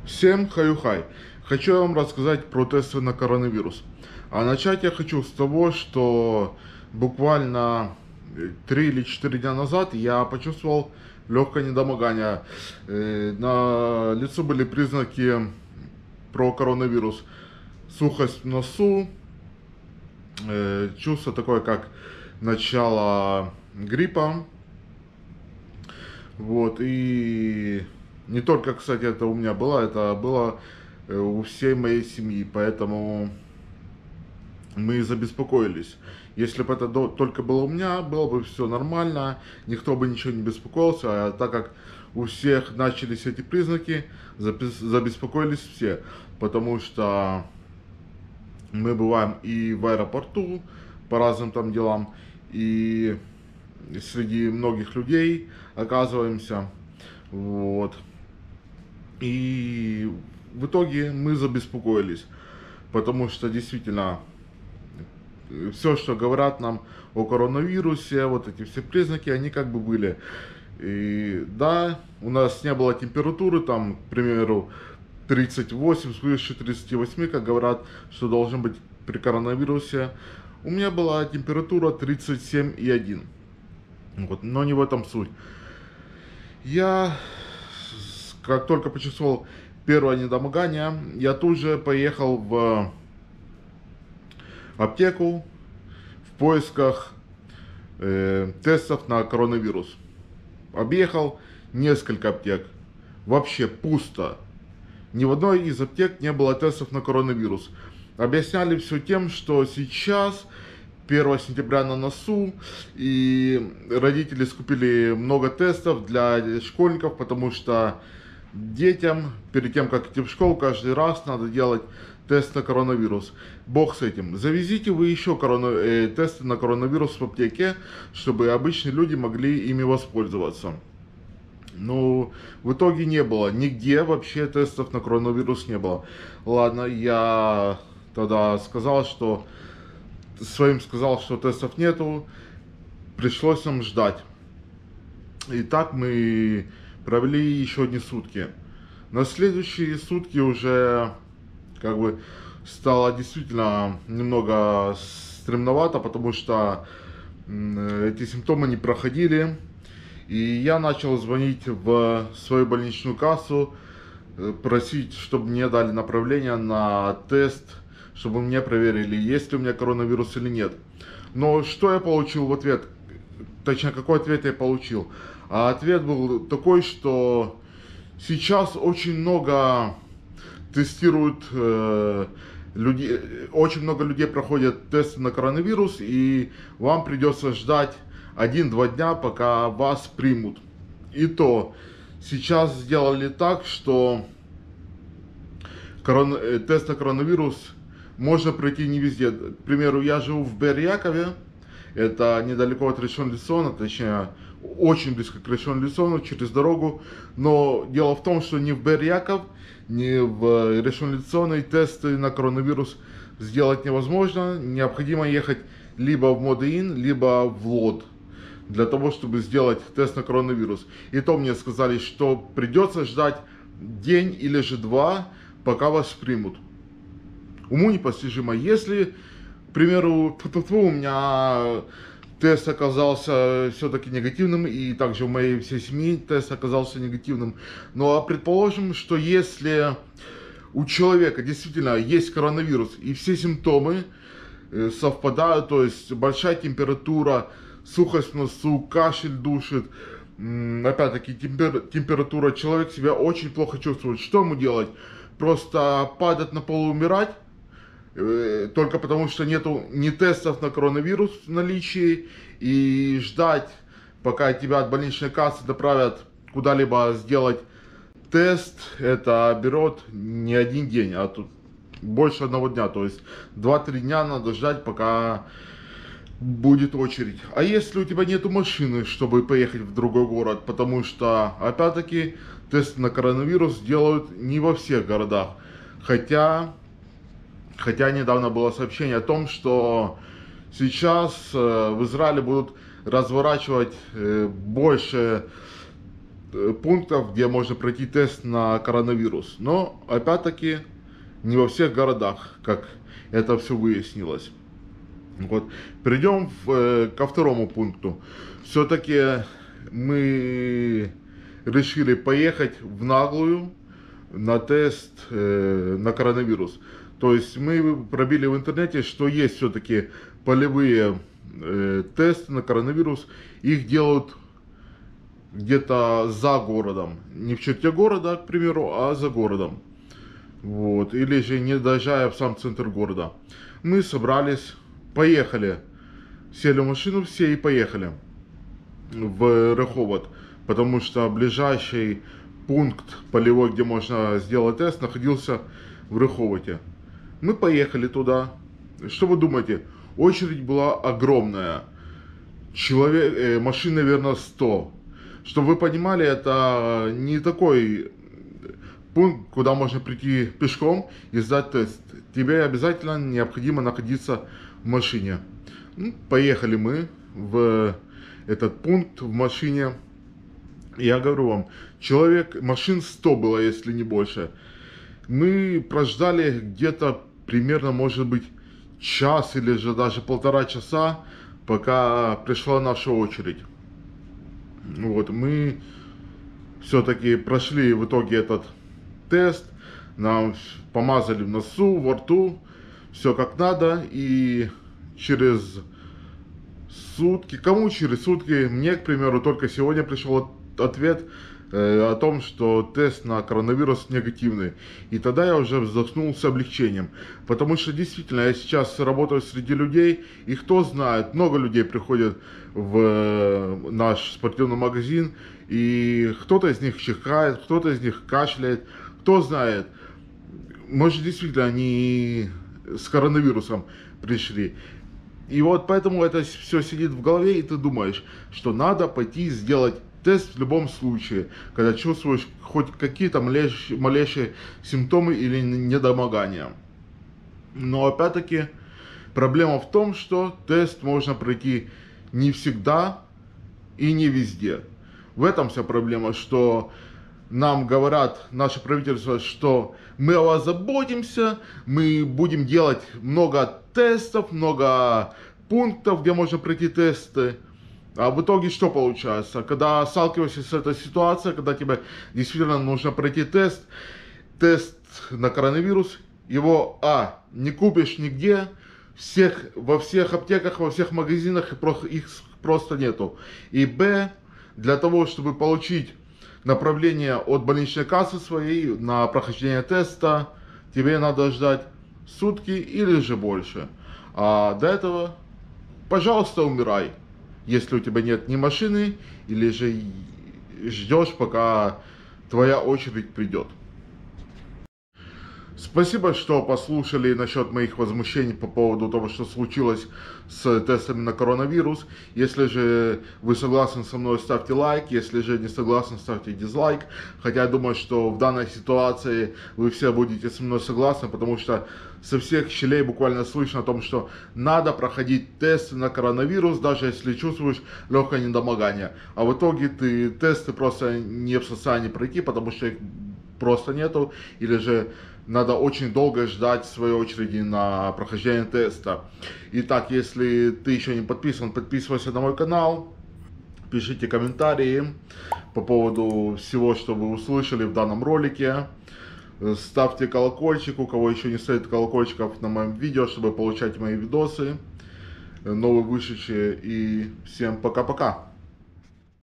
Всем хаю-хай! Хочу вам рассказать про тесты на коронавирус. А начать я хочу с того, что буквально 3 или 4 дня назад я почувствовал легкое недомогание. На лицо были признаки про коронавирус. Сухость в носу, чувство такое, как начало гриппа. Вот, и не только, кстати, это у меня было, это было у всей моей семьи, поэтому мы забеспокоились. Если бы это только было у меня, было бы все нормально, никто бы ничего не беспокоился, а так как у всех начались эти признаки, забеспокоились все, потому что мы бываем и в аэропорту по разным там делам, и среди многих людей оказываемся, вот. И в итоге мы забеспокоились, потому что действительно все, что говорят нам о коронавирусе, вот эти все признаки, они как бы были. И да, у нас не было температуры, там, к примеру, 38, свыше 38, как говорят, что должен быть при коронавирусе. У меня была температура 37,1. Вот, но не в этом суть. Я, как только почувствовал первое недомогание, я тут же поехал в аптеку в поисках тестов на коронавирус. Объехал несколько аптек. Вообще пусто. Ни в одной из аптек не было тестов на коронавирус. Объясняли все тем, что сейчас 1 сентября на носу, и родители скупили много тестов для школьников, потому что детям перед тем, как идти в школу, каждый раз надо делать тест на коронавирус. Бог с этим. Завезите вы еще тесты на коронавирус в аптеке, чтобы обычные люди могли ими воспользоваться. Ну, в итоге не было. Нигде вообще тестов на коронавирус не было. Ладно, я тогда сказал, что тестов нету. Пришлось нам ждать. И так мы провели еще одни сутки. На следующие сутки уже как бы стало действительно немного стремновато, потому что эти симптомы не проходили. И я начал звонить в свою больничную кассу, просить, чтобы мне дали направление на тест, чтобы мне проверили, есть ли у меня коронавирус или нет. Но что я получил в ответ? Точнее, какой ответ я получил? А ответ был такой, что сейчас очень много тестируют людей, очень много людей проходят тесты на коронавирус, и вам придется ждать 1-2 дня, пока вас примут. И то сейчас сделали так, что тест на коронавирус можно пройти не везде. К примеру, я живу в Бер-Якове, это недалеко от Ришон-ле-Циона, точнее, очень близко к Ришон-ле-Циону, через дорогу. Но дело в том, что ни в Бер-Яков, ни в Ришон-ле-Ционе тесты на коронавирус сделать невозможно. Необходимо ехать либо в Модеин, либо в Лод для того, чтобы сделать тест на коронавирус. И то мне сказали, что придется ждать день или же 2, пока вас примут. Уму непостижимо. Если, к примеру, у меня тест оказался все-таки негативным, и также у моей всей семьи тест оказался негативным. Ну а предположим, что если у человека действительно есть коронавирус, и все симптомы совпадают, то есть большая температура, сухость в носу, кашель душит, опять-таки температура, человек себя очень плохо чувствует, что ему делать? Просто падать на пол и умирать? Только потому, что нету ни тестов на коронавирус в наличии, и ждать, пока тебя от больничной кассы доправят куда-либо сделать тест, это берет не один день, а тут больше 1 дня, то есть 2-3 дня надо ждать, пока будет очередь. А если у тебя нету машины, чтобы поехать в другой город, потому что, опять-таки, тесты на коронавирус делают не во всех городах, хотя недавно было сообщение о том, что сейчас в Израиле будут разворачивать больше пунктов, где можно пройти тест на коронавирус. Но, опять-таки, не во всех городах, как это все выяснилось. Вот. Перейдем ко второму пункту. Все-таки мы решили поехать в наглую на тест на коронавирус. То есть мы пробили в интернете, что есть все-таки полевые тесты на коронавирус. Их делают где-то за городом. Не в черте города, к примеру, а за городом. Вот. Или же не доезжая в сам центр города. Мы собрались, поехали. Сели в машину все и поехали в Реховод. Потому что ближайший пункт полевой, где можно сделать тест, находился в Реховоте. Мы поехали туда. Что вы думаете? Очередь была огромная. Машин, наверное, 100. Чтобы вы понимали, это не такой пункт, куда можно прийти пешком и сдать тест. Тебе обязательно необходимо находиться в машине. Поехали мы в этот пункт в машине. Я говорю вам, машин 100 было, если не больше. Мы прождали где-то примерно, может быть, час или же даже 1,5 часа, пока пришла наша очередь. Вот, мы все-таки прошли в итоге этот тест, нам помазали в носу, во рту, все как надо, и через сутки, кому через сутки, мне, к примеру, только сегодня пришел ответ о том, что тест на коронавирус негативный. И тогда я уже вздохнул с облегчением. Потому что действительно я сейчас работаю среди людей, и кто знает, много людей приходят в наш спортивный магазин, и кто-то из них чихает, кто-то из них кашляет, кто знает, может действительно они с коронавирусом пришли. И вот поэтому это все сидит в голове, и ты думаешь, что надо пойти сделать тест в любом случае, когда чувствуешь хоть какие-то малейшие симптомы или недомогания. Но опять-таки проблема в том, что тест можно пройти не всегда и не везде. В этом вся проблема, что нам говорят, наше правительство, что мы о вас заботимся, мы будем делать много тестов, много пунктов, где можно пройти тесты. А в итоге что получается? Когда сталкиваешься с этой ситуацией, когда тебе действительно нужно пройти тест на коронавирус, его не купишь нигде, во всех аптеках, во всех магазинах их просто нету. И для того, чтобы получить направление от больничной кассы своей на прохождение теста, тебе надо ждать сутки или же больше. А до этого, пожалуйста, умирай. Если у тебя нет ни машины, или же ждешь, пока твоя очередь придет. Спасибо, что послушали насчет моих возмущений по поводу того, что случилось с тестами на коронавирус. Если же вы согласны со мной, ставьте лайк. Если же не согласны, ставьте дизлайк. Хотя я думаю, что в данной ситуации вы все будете со мной согласны, потому что со всех щелей буквально слышно о том, что надо проходить тесты на коронавирус, даже если чувствуешь легкое недомогание. А в итоге ты тесты просто не в состоянии пройти, потому что их просто нету, или же надо очень долго ждать своей очереди на прохождение теста. Итак, если ты еще не подписан, подписывайся на мой канал, пишите комментарии по поводу всего, что вы услышали в данном ролике. Ставьте колокольчик, у кого еще не стоит колокольчиков на моем видео, чтобы получать мои видосы, новые вышедшие. И всем пока-пока.